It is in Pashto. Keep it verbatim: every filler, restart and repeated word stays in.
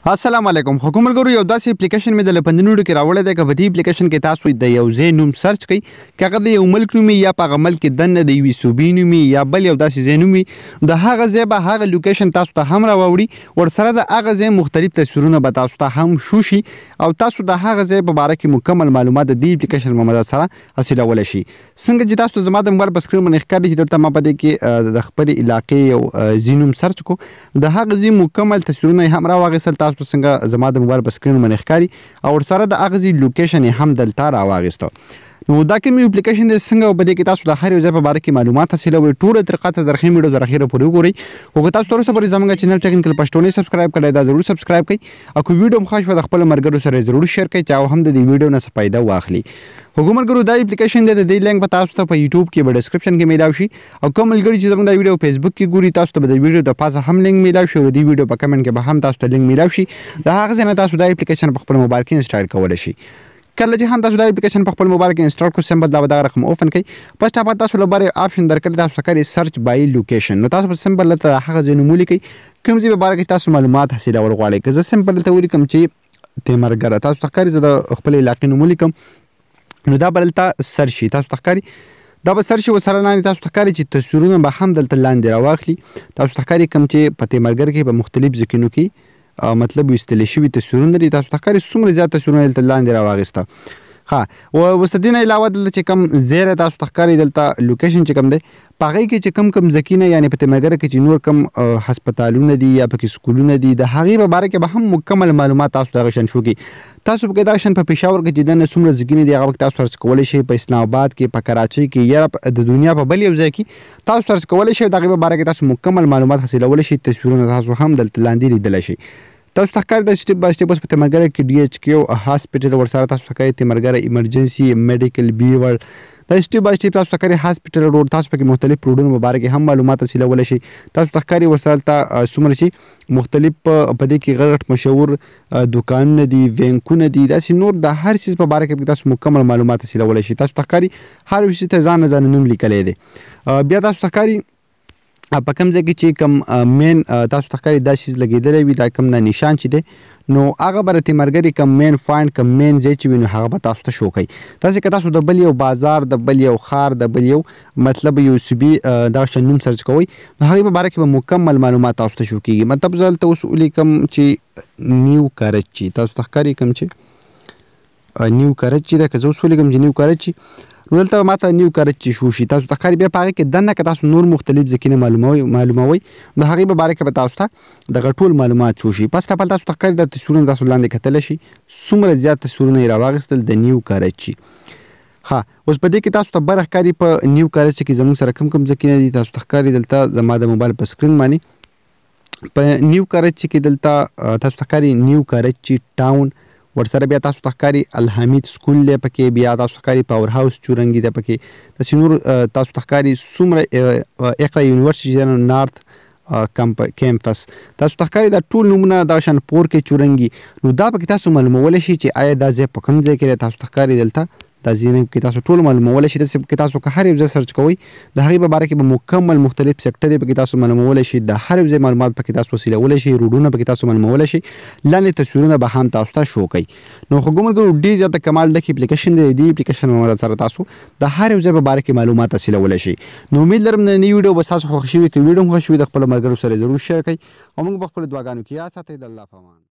السلام علیکم حکومت ګورو یو داسې اپلیکیشن مې د لپندنوډو کې راوړی دی که په دې اپلیکیشن کې تاسو د یو ځای نوم سرچ کوئ که هغه د یو ملک نوم یا په هغه ملک کې دننه د یوې صوبې نوم یا بل یو داسې ځای نوم د هغه ځای به هغه لوکیشن تاسو ته هم راوړي ورسره د هغه ځای مختلف تصویرونه به تاسو ته هم شو شي او تاسو د هغه ځای په باره کې مکمل معلومات د دې اپلیکیشن په مدد سره حاصلولی شي څنګه چې تاسو زما د موبایل په سکرین باندې ښکاري چې دلته ما په دې کې د خپلې علاقې یو ځای نوم سرچ کړو د هغه ځای مکمل تصویرونه یې هم راواخیستل تاسو څنګه زما د موبایل په سکرین باندې ښکاري او ورسره د هغه ځای لوکیشن یې هم دلته راواخیسته نو دا کوم اپلیکیشن دی څنګه په دې کې تاسو د هر یو ځای په باره کې معلومات حاصلوئ ټوله طریقه ته در ښیم ویډیو تر اخره پورې وګورئ خو که تاسو تر اوسه پورې زموږ چینل ټیکنیکل پښتو نه سبسکرایب کړی دا ضرور سبسکرایب کړئ او که ویډیو مو خوښ وه د خپلو ملګرو سره ضرور شیر کړئ چې هغه هم د دې ویډیو نه څه فایده واخلي حکومت ګورو دا اپلیکیشن دی د دې لینک به تاسو ته په یوټیوب کې به ډسکرپشن کې میلاو شي او کوم ملګري چې زموږ دا ویډیو فیسبوک کې ګوري تاسو ته به د ویډیو د پاسه هم لینک میلاو شي او د دې ویډیو په کمنټ کې به هم تاسو ته لینک میلاو شي د هغه ځای نه تاسو دا اپلیکیشن په خپل موبایل کې انسټال کولی شي کله چې هم تاسو دا اپلیکیشن په خپل موبایل کې انسټال کړو سمبل دا به دغه رقم اوپن کړئ فسټ اپ تاسو لپاره آپشن درکړی تاسو ته ښکاري سرچ بای لوکیشن نو تاسو به سمبل دلته هغه ځای نوم ولیکئ کوم ځای په باره کې تاسو معلومات حاصلول غواړئ که زه سمبل دلته ولیکم چې تیمرګره تاسو ته ښکاري زه د خپلې علاقې نوم ولیکم نو دا به دلته سرچ شي تاسو ته ښکاري دا به سرچ شي ورسره لاندې تاسو ته ښکاري چې تصویرونه به هم دلته لاندې راواخلي تاسو ته ښکاري کوم چې په تیمرګر کې په مختلف ځایونو کې مطلب ویستلی شوي تصویرونه دي تاسو ته ښکاري څومره زیات تصویرونه دلته لاندې راواخیسته ها اوس د دې نه علاوه دلته چې کوم ځای تاسو ته ښکاري دلته لوکیشن چې کوم دی په هغې کې چې کوم کوم ځایونه یعنې په تیمرګره کې چې نور کوم هسپتالونه دي یا پکې سکولونه دي د هغې په باره کې به هم مکمل معلومات تاسو ته دغه شان شو کړي تاسو پکې دغه شان په پېښور کې چې دننه څومره ځایونه دي هغه پکې تاسو سرچ کولی شئ په اسلام آباد کې په کراچۍ کې یا د دنیا په بل یو ځای کې تاسو سرچ کولی شئ د هغې په باره کې تاسو مکمل معلومات حاصلولی شئ تصویرونه تاسو هم دلته لاندې لیدلی شئ تاسو ته ښکاري د سټیپ بای سټیپ اوس په تیمرګره کې ډي ایچ کیو هاسپټل ورسره تاسو ته ښکاري تیمرګره ایمرجنسي میډیکل بیور دا سټیپ بای سټیپ تاسو ته ښکاري هاسپټل روډ تاسو پکې مختلف روډونو په باره کې هم معلومات حاصلولی شئ تاسو ته ښکاري ورسره هلته څومره چې مختلف په دې کې غټ غټ مشهور دوکانونه دي بینکونه دي داسې نور د هر څیز په باره کې تاسو مکمل معلومات حاصلولی شئ تاسو ته ښکاري هر یو څیز ته ځان نه ځان نوم لیکلی دی بیا تاسو ته ښکاري په کوم ځای کې چې کوم مین تاسو ته ښکاري دا څیز لګېدلی وي دا کوم نه نشان چې دی نو هغه به د تیمرګرې کوم مین پوینټ کوم مین ځای چې وي نو هغه به تاسو ته شو کوي داسې که تاسو د بل یو بازار د بل یو ښار د بل یو مطلب یو صوبي دغه شان نوم سرچ کوئ نو هغې په باره کې به مکمل معلومات تاسو ته شو کېږي مطلب زه دلته اوس ولیکم چې نیو کراچي تاسو ته ښکاري کوم چې نیو کراچي ده که زه اوس ولیکم چې نیو کراچي نو دلته به ماته نیو کراچي شو شي تاسو ته ښکاري بیا په هغې کې دننه که تاسو نور مختلف ځایونه معلوموئ معلوموئ نو هغې په باره کې به تاسو ته دغه ټول معلومات شو شي فسټ اف آل تاسو ته ښکاري دا تصویرونه تاسو لاندې کتلی شي څومره زیات تصویرونه یې راواخیستل د نیو کراچي ها اوس په دې کې تاسو ته بره ښکاري په نیو کراچي کې زموږ سره کوم کوم ځایونه دي تاسو ته ښکاري دلته زما د موبایل په سکرین باندې په نیو کراچي کې دلته تاسو ته ښکاري نیو کراچي ټاون ورسره بیا تاسو ته ښکاري الحمید سکول دی پکې بیا تاسو ته ښکاري پاور هاوس چورنګي دی پکې داسې نور تاسو ته ښکاري څومره اقرا یونیورسټي دی نو نارت کیمپس تاسو ته ښکاري دا ټول نومونه دغه شان پور کې چورنګي نو دا پکې تاسو معلومولی شئ چې آیا دا ځای په کوم ځای کې دی تاسو ته ښکاري دلته دا ځایونه کې تاسو ټول معلومولی شئ داسې پکې تاسو که هر یو ځای سرچ کوئ د هغې په باره کې به مکمل مختلف سیکټر یې پکې تاسو معلومولی شئ د هر یو ځای معلومات پکې تاسو حاصلولی شئ روډونه پکې تاسو معلومولی شئ لاندې تصویرونه به هم تاسو ته شو کوي نو خو ګومر ګورو ډېر زیاته کمال ډک اپلیکیشن دی د دې اپلیکیشن په مدد سره تاسو د هر یو ځای په باره کې معلومات حاصلولی شئ نو امید لرم د نوي ویډیو به ستاسو خوښ شوي که ویډیو هم خوښ شوي د خپلو ملګرو سره ضرور شیر کړئ او موږ به خپلو دعاګانو کې یاد ساتئ د الله په امان